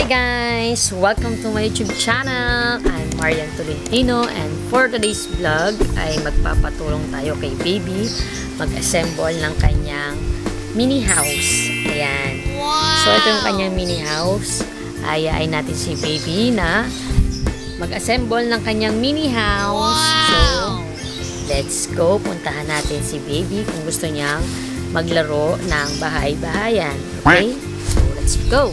Hi guys! Welcome to my YouTube channel. I'm Marian Tolentino and for today's vlog ay magpapatulong tayo kay baby mag-assemble ng kanyang mini house. Ayan. So ito yung kanyang mini house. Ayain natin si baby na mag-assemble ng kanyang mini house. So let's go. Puntahan natin si baby kung gusto niyang maglaro ng bahay-bahayan. Okay? So let's go!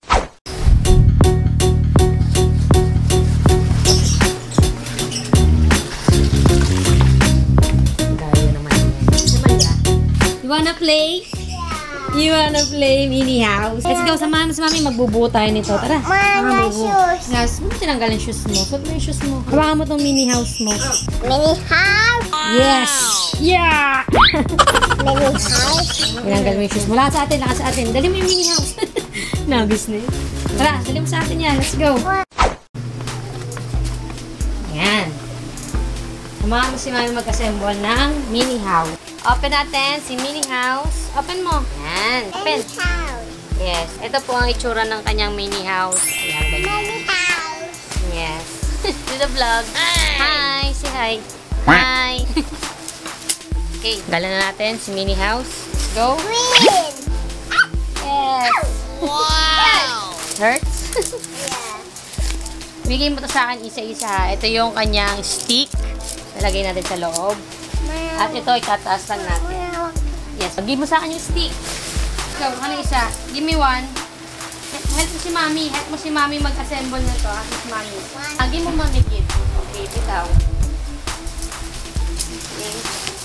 Wanna play? Yeah. You wanna play mini house? Let's go. Samahan mo si mami. Magbubuo tayo nito. Tara. Mama, shoes. Yes. Ano tinanggal yung shoes mo? Put mo yung shoes mo. Hawakan mo tong mini house mo. Mini house? Yes. Yeah. Mini house? Tinanggal mo yung shoes mo. Lakas sa atin. Lakas sa atin. Dali mo yung mini house. Nagis na yun. Tara. Dali mo sa atin yan. Let's go. Yan. Samahan mo si mami mag-assemble ng mini house. Open natin si mini house. Open mo. Yan. Open. Mini house. Yes. Ito po ang itsura ng kanyang mini house. Ayan, ganyan. Mini house. Yes. Do the vlog. Hi. Say hi. Hi. Okay. Gala na natin si mini house. Let's go. Green. Yes. Wow. Hurts? Yeah. Bigay mo to sa akin isa-isa. Ito yung kanyang stick. Nalagay natin sa loob. At ito, itataas lang natin. Yes. Give mo sa akin yung stick. Ikaw, ano isa? Give me one. Help mo si mami. Help mo si mami mag-assemble na to. Help mami. Give mo mami kid. Okay, bitaw. Okay.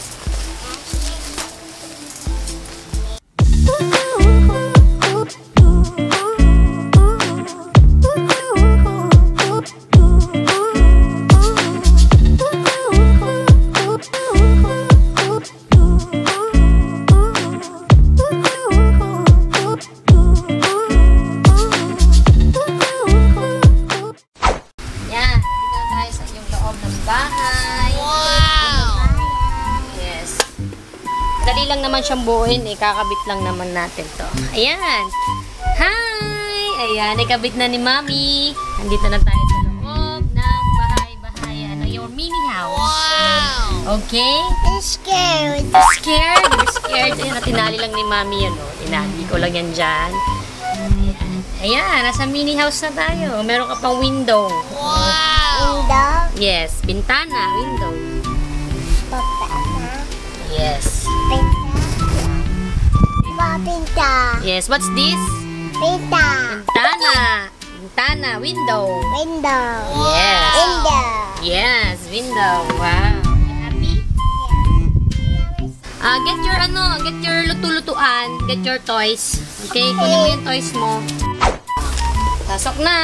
Bahay. Wow! Yes. Dali lang naman siyang buuin. Kakabit lang naman natin to. Ayan. Hi! Ayan, ikabit na ni Mami. Nandito na tayo sa loob ng bahay-bahayan. Your mini house. Wow! Okay? I'm scared. Scared? You're scared? Ayan, tinali lang ni Mami yan. Tinali ko lang yan dyan. Ayan. Ayan, nasa mini house na tayo. Meron ka pang window. Window. Yes, bintana, window. Bintana. Yes. Pinta. Yes, what's this? Pinta. Bintana. Bintana, window. Window. Yes. Window. Yes, window. Wow. You happy? Get your lutu-lutuan. Get your toys. Okay, kunin mo yung toys mo. Pasok na.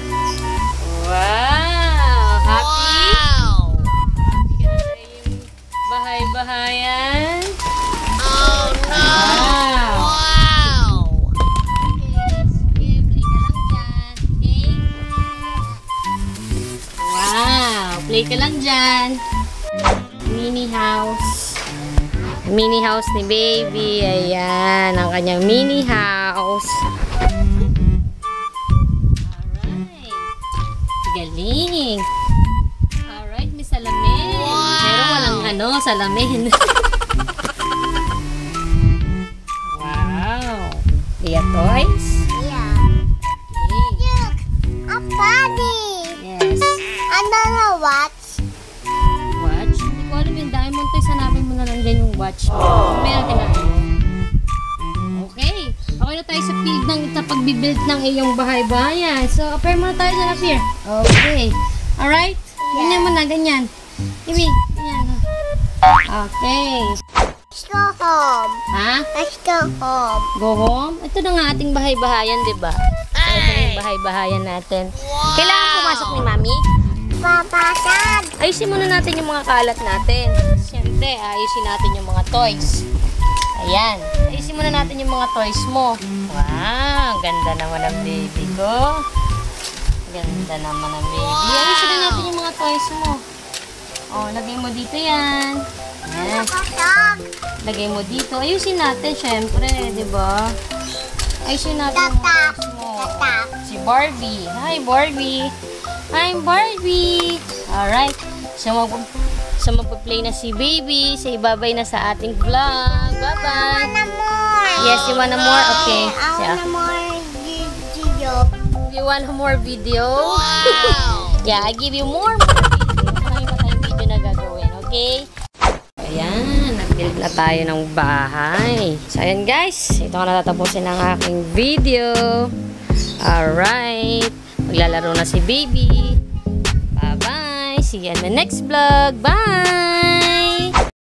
Wow. Happy? Wow! Happy ka na sa iyong bahay-bahayan? Oh, no! Wow! Okay, sige. Play ka lang dyan. Okay? Wow! Play ka lang dyan. Mini house. Mini house ni baby. Ayan, ang kanyang mini house. Galing. Alright, may salamin. Wow. Pero walang salamin. Wow. Iya toys? Yeah. Okay. Look, a body. Yes. Another watch. Watch? Hindi ko alam yung diamond toys. Hanapin mo na lang dyan yung watch. Meron tinahin. Okay. Okay na tayo sa field sa pagbibuild ng iyong bahay-bahayan. So, appear muna tayo dyan up here. Okay. Alright? Ganyan mo na, ganyan. Iwi, ganyan. Okay. Let's go home. Ha? Let's go home. Go home? Ito na nga ating bahay-bahayan, diba? So, ito na yung bahay-bahayan natin. Kailangan pumasok ni Mami? Papasag. Ayusin muna natin yung mga kalat natin. Siyempre, ayusin natin yung mga toys. Ayan. Ayusin muna natin yung mga toys mo. Wow, ganda naman ang baby ko. Ganda naman ang baby. Ayusin na natin yung mga toys mo. Oh, lagay mo dito yan. Ayan. Lagay mo dito. Ayusin natin, syempre, di ba? Ayusin natin yung mga toys mo. Si Barbie. Hi, Barbie. I'm Barbie. Alright. So, magpa-play na si baby. Say bye-bye na sa ating vlog. Bye-bye. Wanna more? Yes, you wanna more? Okay. I wanna more video. You want more video? Wow! Yeah, I give you more video. Marami pa tayong video na gagawin, okay? Ayan, nag-build na tayo ng bahay. So, ayan guys. Ito ko natatapusin ang aking video. Alright. Maglalaro na si baby. Bye-bye. See you in the next vlog. Bye!